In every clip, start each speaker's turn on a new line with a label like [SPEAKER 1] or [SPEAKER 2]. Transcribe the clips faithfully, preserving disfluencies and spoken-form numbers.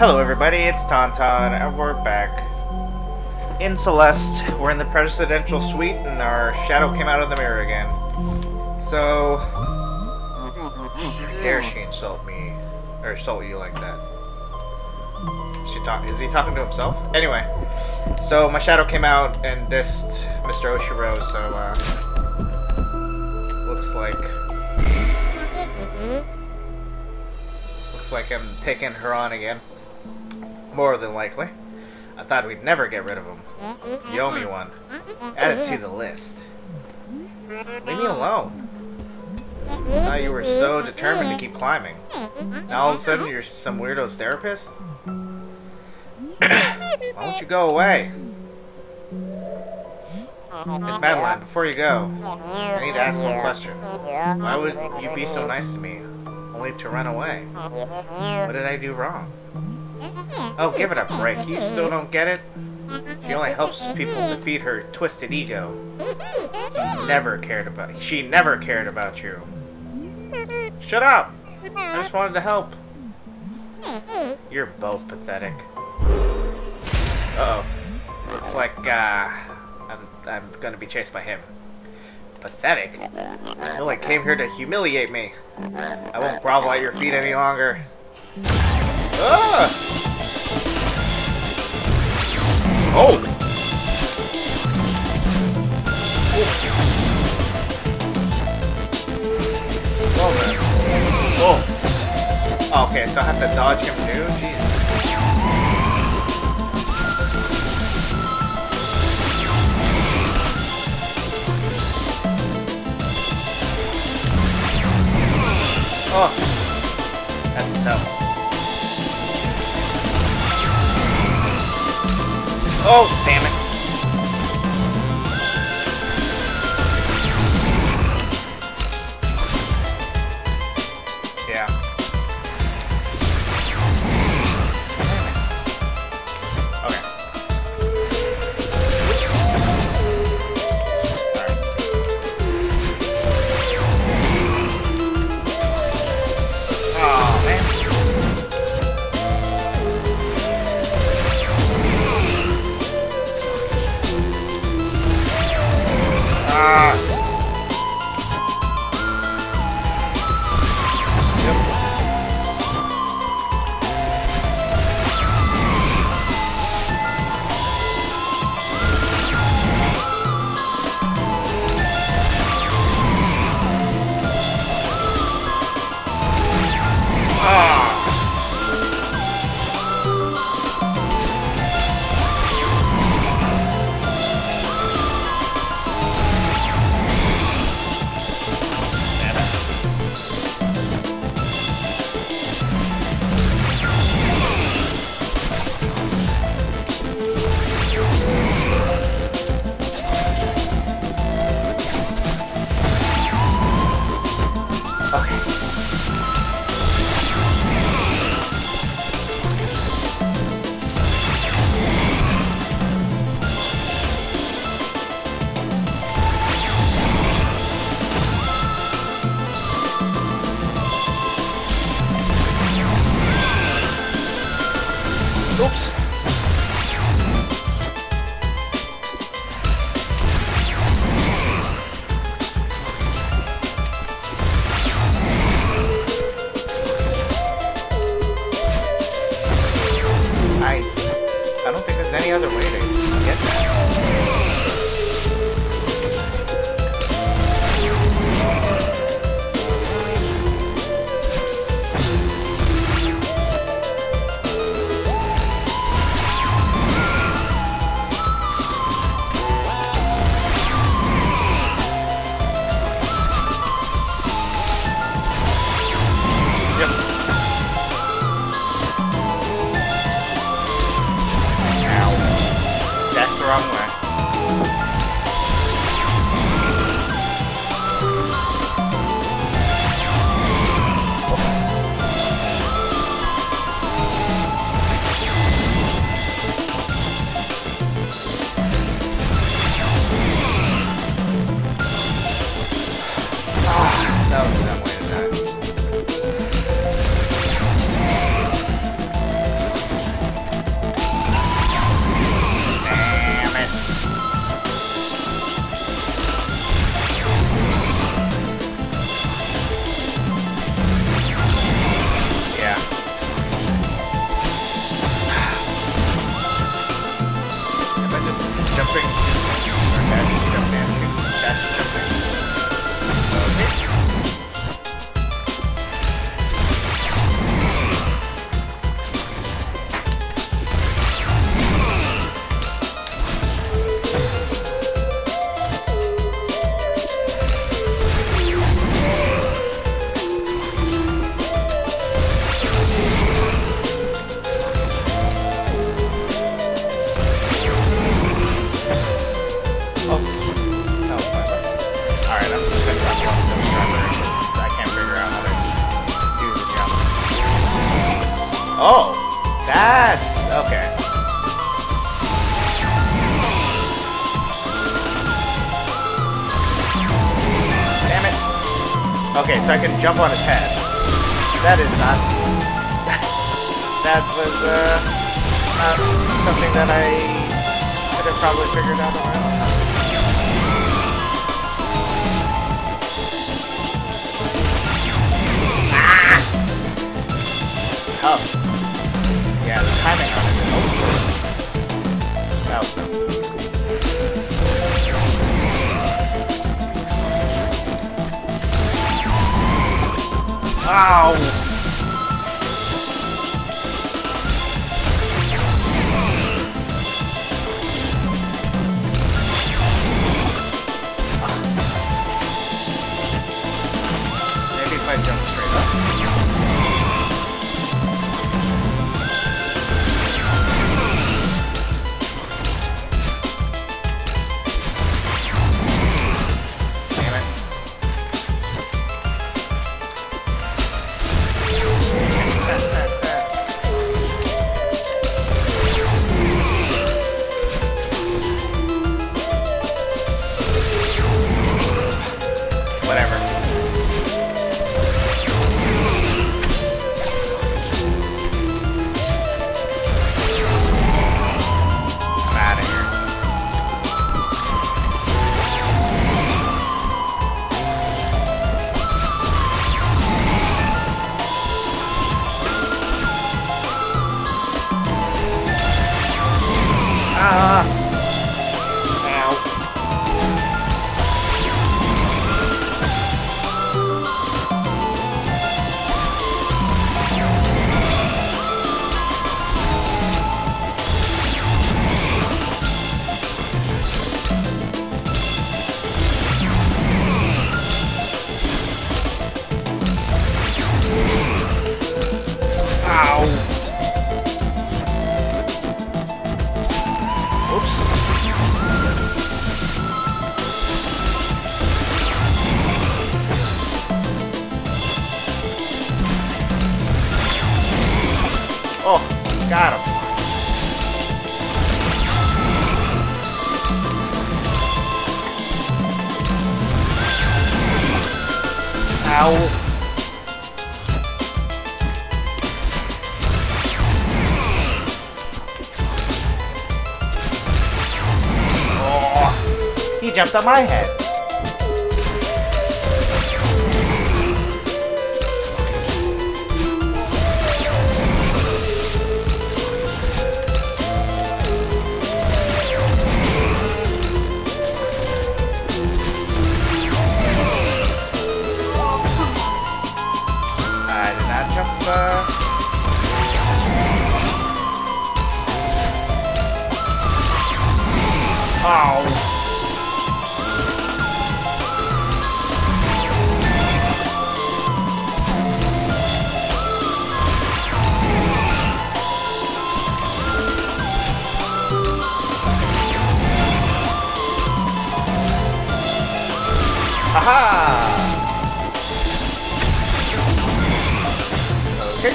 [SPEAKER 1] Hello everybody, it's TonTon, and we're back in Celeste. We're in the presidential suite, and our shadow came out of the mirror again. So, dare she insult me, or insult you like that? Is, she talk is he talking to himself? Anyway, so my shadow came out and dissed Mister Oshiro, so uh, looks like looks like I'm taking her on again. More than likely. I thought we'd never get rid of him. You owe me one. Add it to the list. Leave me alone. I thought you were so determined to keep climbing. Now all of a sudden you're some weirdo's therapist? Why don't you go away? Miss Madeline, before you go, I need to ask one question. Why would you be so nice to me, only to run away? What did I do wrong? Oh, give it a break. You still don't get it? She only helps people defeat her twisted ego. She never cared about She never cared about you. Shut up! I just wanted to help. You're both pathetic. Uh-oh. It's like, uh... I'm, I'm gonna be chased by him. Pathetic? I only came here to humiliate me. I won't grovel at your feet any longer. Ah! Oh! Whoa, man. Oh. Oh, okay, so I have to dodge him too? Jeez. Oh. That's tough. Oh, damn it. Yeah. Okay. Alright. Oh, man. Ah. Yep. Ah. Oops. I I don't think there's any other way to get that. Oh, that's okay. Damn it. Okay, so I can jump on his head. That is not. That was uh, not something that I could have probably figured out on my own. Oh. Yeah, the timing on it is over. That was dumb. Ow! Maybe if I jump straight up. Whatever. I'm out of here. Ah! Ow. Ow! Oops. Oh, got him. Ow. He jumped on my head. I did not jump. Uh... Oh. Haha! Okay.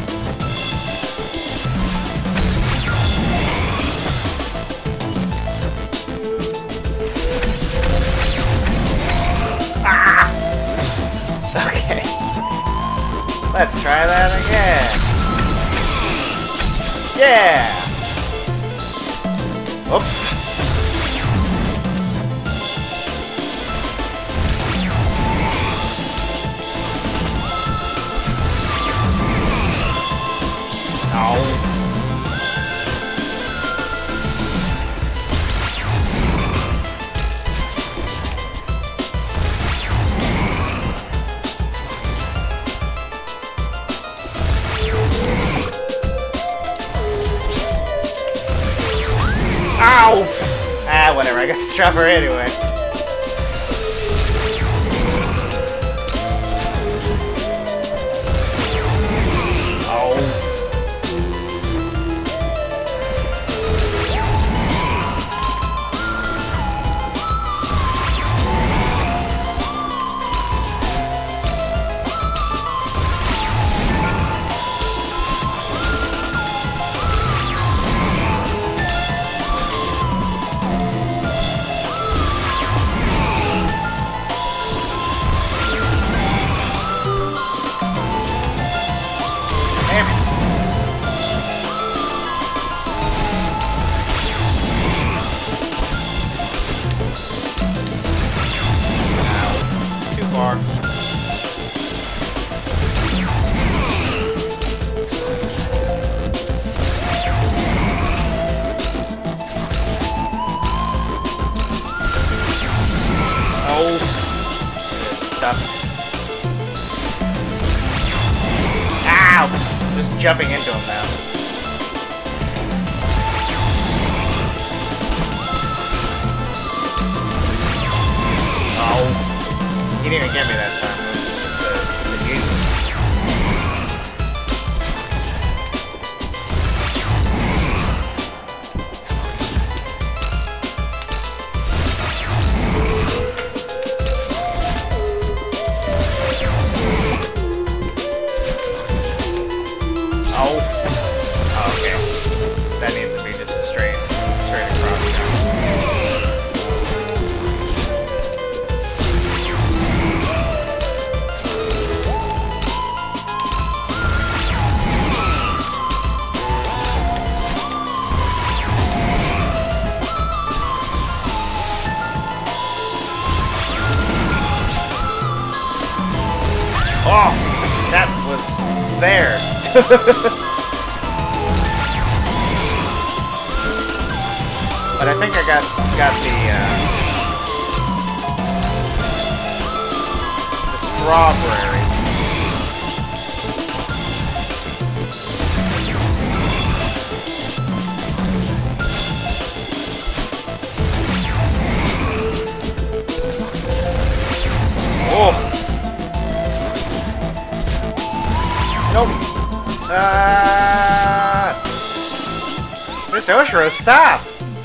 [SPEAKER 1] Ah! Okay. Let's try that again. Yeah! Oops. Ow! Ah, whatever, I got the strapper anyway. jumping into him now. Oh. He didn't even get me that time. The, the Jesus. That needs to be just a straight, straight across now. Oh, that was there. But I think I got got the, uh, the strawberry. Oh! Nope. Ah! Uh, Mister Oshiro, stop!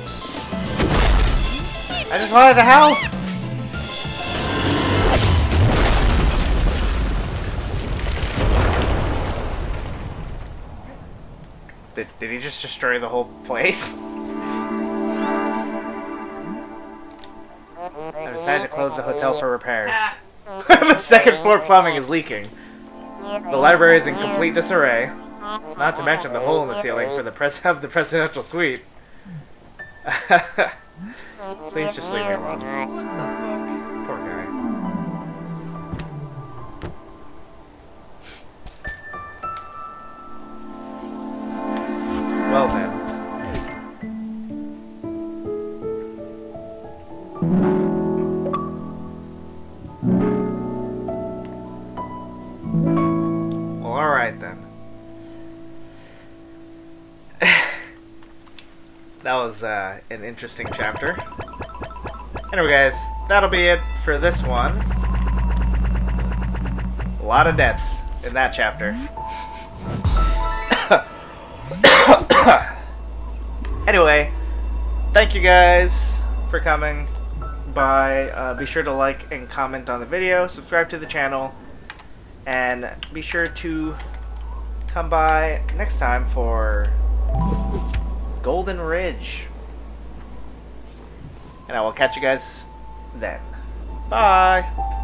[SPEAKER 1] I just wanted to help! Did, did he just destroy the whole place? I decided to close the hotel for repairs. The second floor plumbing is leaking. The library is in complete disarray. Not to mention the hole in the ceiling for the pres of the presidential suite. Please just leave me alone. Poor guy. Well then. Well, alright then. That was uh, an interesting chapter. Anyway guys, that'll be it for this one. A lot of deaths in that chapter. Anyway, thank you guys for coming by. Uh, be sure to like and comment on the video, subscribe to the channel, and be sure to come by next time for Golden Ridge. And I will catch you guys then. Bye!